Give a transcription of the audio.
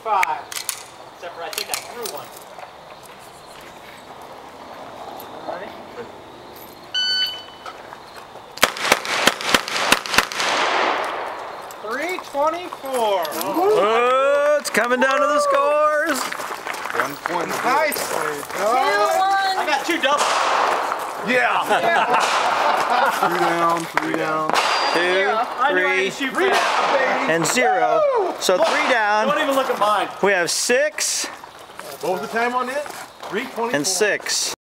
5. Except for I think I threw one. Alright. 324. Oh, it's coming down to the scores. 1 point. Nice. 2-1. I got 2 doubles. Yeah. 3 down. 2, 3, and 0. So 3 down. Don't even look at mine. We have 6 What was the time on it? 3:24. and 6.